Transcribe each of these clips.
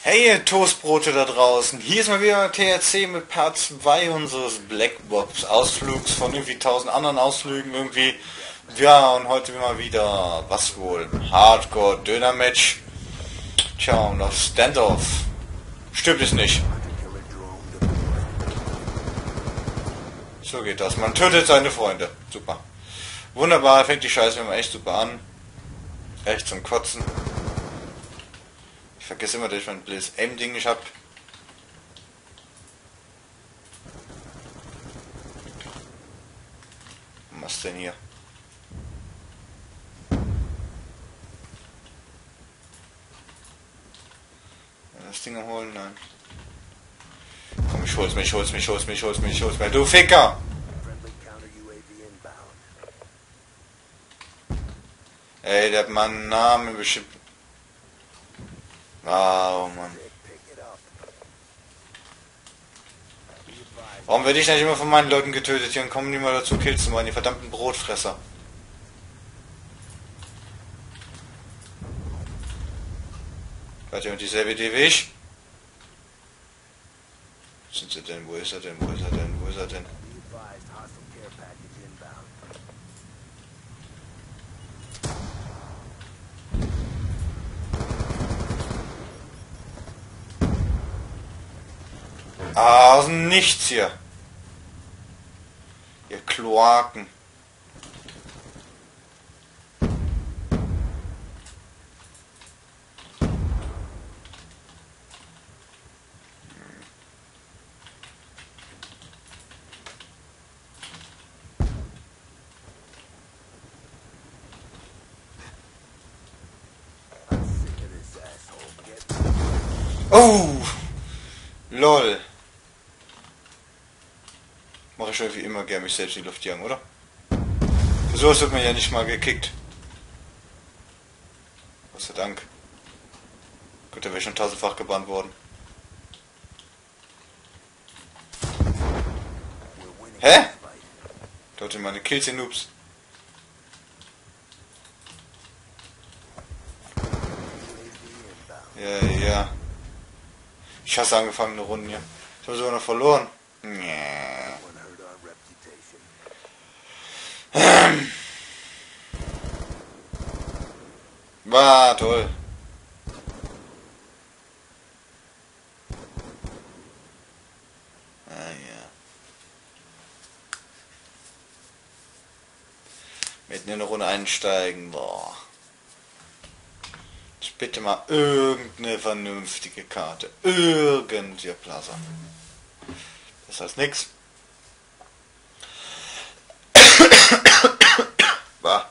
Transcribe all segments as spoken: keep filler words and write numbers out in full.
Hey ihr Toastbrote da draußen, hier ist mal wieder T R C mit Part zwei unseres Blackbox Ausflugs von irgendwie tausend anderen Ausflügen irgendwie. Ja, und heute mal wieder, was wohl, Hardcore Döner Match. Tja, und auf Standoff stimmt es nicht. So geht das, man tötet seine Freunde, super. Wunderbar, fängt die Scheiße immer echt super an. Echt zum Kotzen. Ich vergesse immer, dass ich mein blödes Aim-Ding nicht hab. Was denn hier? Das Ding holen? Nein. Komm, ich hol's mich, ich hol's mich, ich hol's mich, ich hol's mich, ich hol's mich. Du Ficker! Ey, der hat meinen Namen bestimmt. Oh Mann. Warum werde ich nicht immer von meinen Leuten getötet hier und kommen die mal dazu, Kills zu machen, die verdammten Brotfresser? Hat jemand dieselbe Idee wie ich? Wo sind sie denn? Wo ist er denn? Wo ist er denn? Wo ist er denn? Ah, aus dem Nichts hier. Ihr Kloaken. Oh! Lol. Mache ich irgendwie immer gern mich selbst in die Luft jagen, oder? Für sowas wird man ja nicht mal gekickt. Gott sei Dank. Gut, da wäre schon tausendfach gebannt worden. Hä? Dort sind meine Kills, ihr Noobs. Ja, ja. Ich hasse angefangene Runden hier. Ich habe sogar noch verloren. Nee. War toll. Ah ja. Mitten in eine Runde einsteigen. Boah. Ich bitte mal irgendeine vernünftige Karte. Irgendwie Plaza. Das heißt nix. Bah.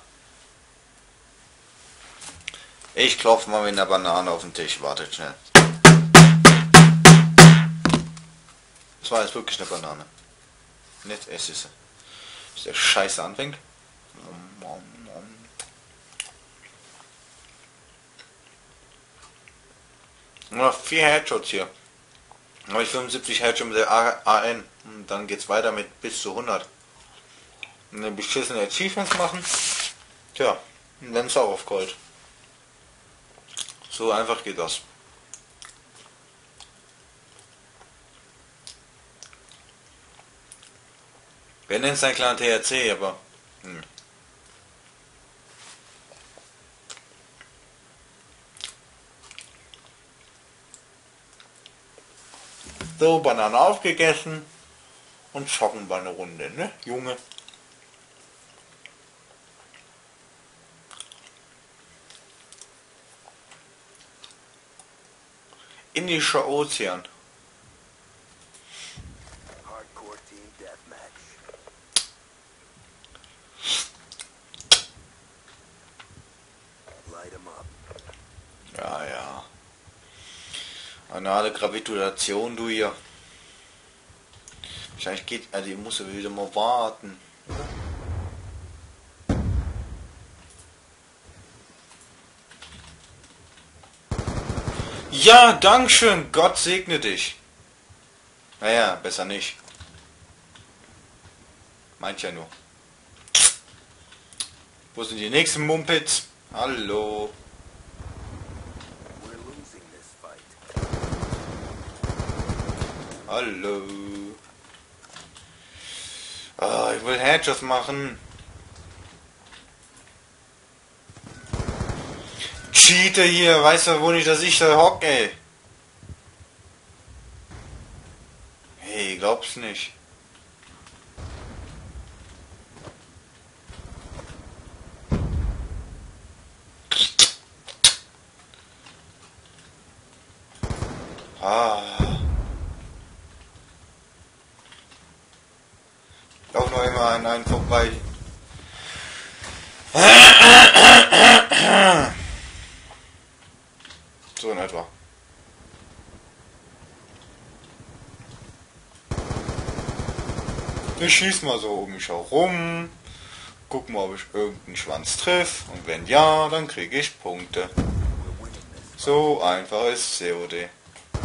Ich klopfe mal mit einer Banane auf den Tisch. Wartet schnell. Das war jetzt wirklich eine Banane. Nicht es ist. Bis der Scheiße anfängt. Nur noch vier Headshots hier. Dann habe ich fünfundsiebzig Headshots mit der A N. Und dann geht's weiter mit bis zu hundert. Und dann beschissene Achievements machen. Tja, und dann ist auch auf Gold. So einfach geht das. Wer nennt es ein kleiner T R C, aber... Hm. So, Banane aufgegessen und zocken bei einer Runde, ne, Junge? Indischer Ozean. Ja, ja. Anale Gravitation, du hier. Wahrscheinlich geht, also ich muss ja wieder mal warten. Ja, Dankeschön, Gott segne dich. Naja, besser nicht. Meint ja nur. Wo sind die nächsten Mumpits? Hallo. Hallo. Oh, ich will Headshots machen. Cheater hier, weißt du, wo nicht, dass ich da hocke, ey. Hey, glaub's nicht. Ah. Lauf noch immer an einen vorbei. So in etwa. Ich schieß mal so um mich herum. Guck mal, ob ich irgendeinen Schwanz triff. Und wenn ja, dann kriege ich Punkte. So einfach ist C O D.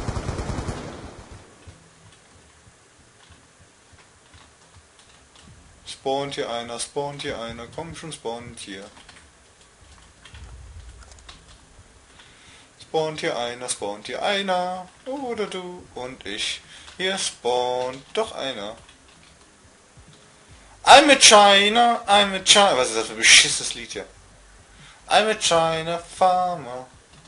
Spawnt hier einer, spawnt hier einer, komm schon, spawnt hier. Spawnt hier einer, spawnt hier einer. Oder du und ich. Hier spawnt doch einer. I'm a China, I'm a China. Was ist das für ein beschissenes Lied hier? I'm a China farmer.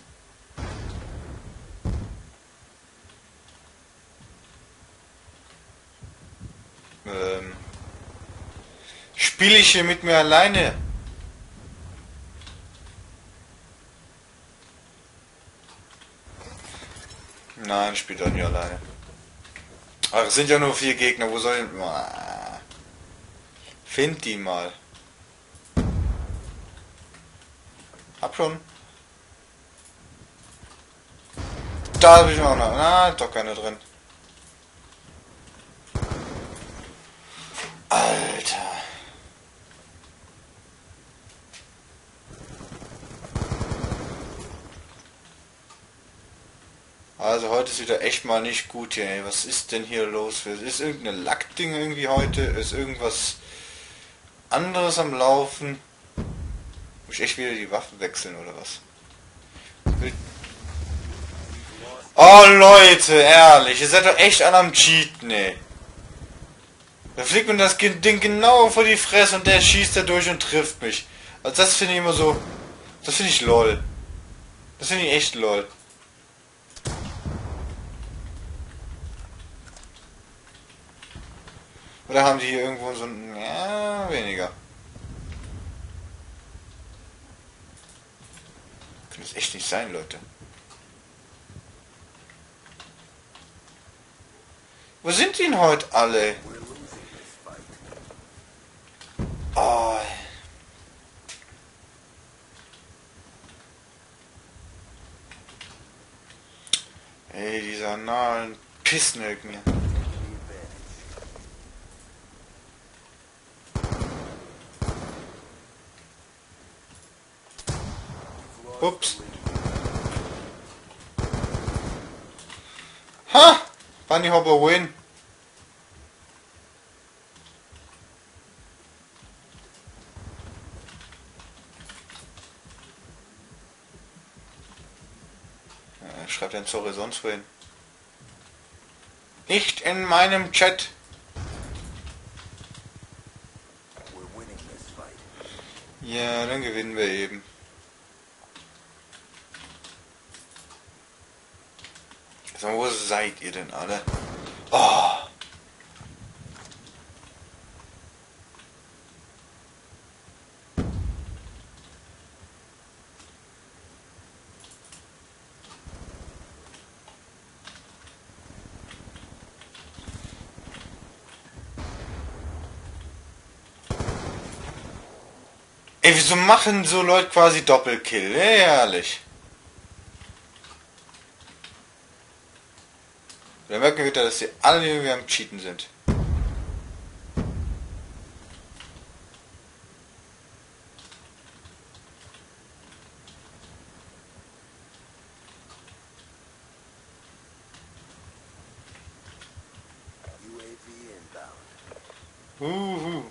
Ähm. Spiele ich hier mit mir alleine? Nein, ich spiele doch nicht alleine. Ach, es sind ja nur vier Gegner, wo soll ich... Ah. Find die mal. Hab schon. Da habe ich auch noch. Na, doch keine drin. Alter. Also heute ist wieder echt mal nicht gut hier, ey. Was ist denn hier los? Ist irgendeine Lackding irgendwie heute? Ist irgendwas anderes am Laufen? Muss ich echt wieder die Waffen wechseln oder was? Oh Leute, ehrlich, ihr seid doch echt an am Cheaten, ey. Da fliegt mir das Ding genau vor die Fresse und der schießt da durch und trifft mich. Also das finde ich immer so... Das finde ich lol. Das finde ich echt lol. Oder haben die hier irgendwo so ein... Ja, weniger. Kann das echt nicht sein, Leute. Wo sind die denn heute alle? Oh. Ey, dieser nahen Pissnelken. Ups. Ha! Bunny Hopper win. Ja, schreibt ein sorry sonst wohin. Nicht in meinem Chat. Ja, dann gewinnen wir eben. So, wo seid ihr denn alle? Oh. Ey, wieso machen so Leute quasi Doppelkill? Ehrlich. Da merken wir, dass sie alle irgendwie am Cheaten sind. Uhu.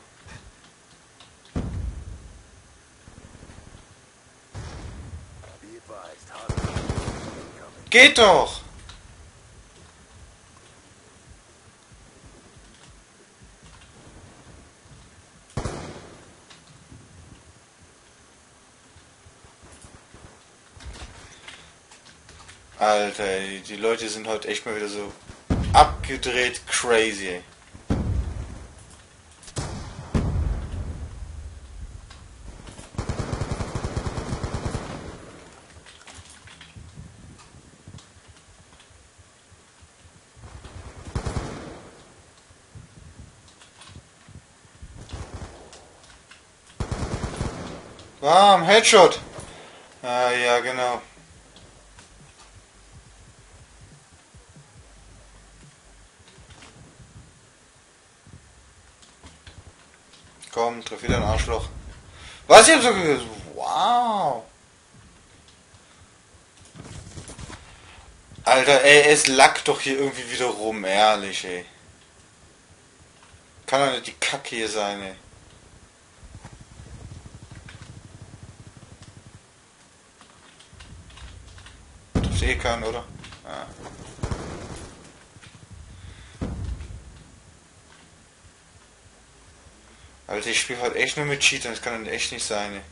Geht doch! Alter, ey, die Leute sind heute echt mal wieder so abgedreht crazy, ey. Bam, Headshot. Ah, ja, genau. Komm, treff wieder ein Arschloch. Was, ich hab so gesagt? Wow. Alter, ey, es lackt doch hier irgendwie wieder rum, ehrlich, ey. Kann doch nicht die Kacke hier sein, ey. Trifft eh keinen, oder? Ja. Alter, ich spiele halt echt nur mit Cheatern, das kann doch echt nicht sein, ey.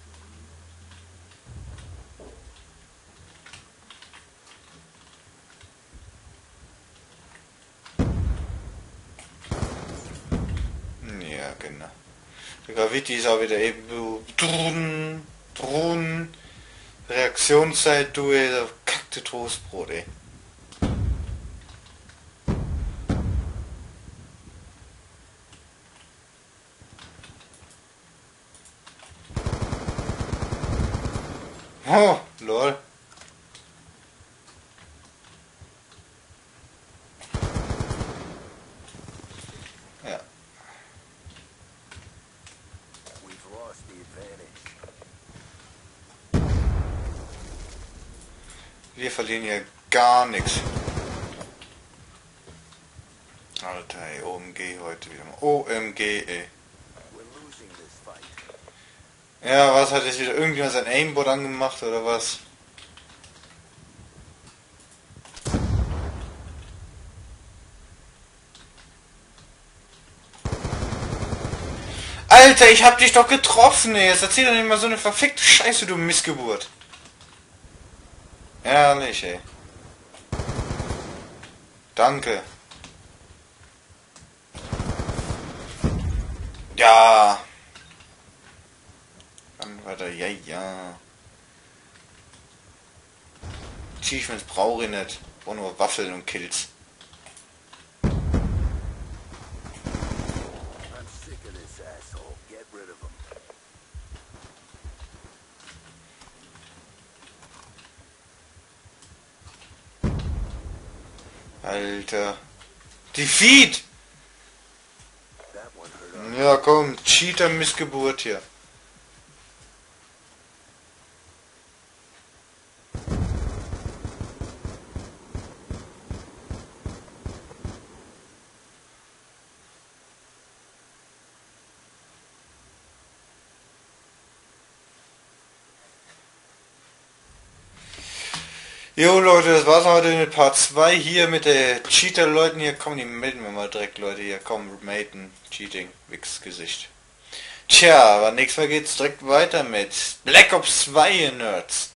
Ja, genau. Der Gravity ist auch wieder eben so. Drun, drun. Reaktionszeit, du, ey, der kackte Toastbrot, ey. Oh, lol. Ja. Wir verlieren hier gar nichts. Alter, ey, O M G heute wieder mal. O M G, ey. Ja, was hat jetzt wieder irgendjemand sein Aimbot angemacht oder was? Alter, ich hab dich doch getroffen, ey. Jetzt erzähl doch nicht mal so eine verfickte Scheiße, du Missgeburt. Ehrlich, ey. Danke. Ja. Dann weiter, ja, ja. Achievements brauche ich nicht. Ich brauche nur Waffeln und Kills. Alter. Defeat! Ja, komm, Cheater-Missgeburt hier. Jo Leute, das war's heute mit Part zwei hier mit der Cheater-Leuten hier. Komm, die melden wir mal direkt, Leute, hier. Komm, Maten, Cheating, Wix-Gesicht. Tja, aber nächstes Mal geht's direkt weiter mit Black Ops zwei, ihr Nerds.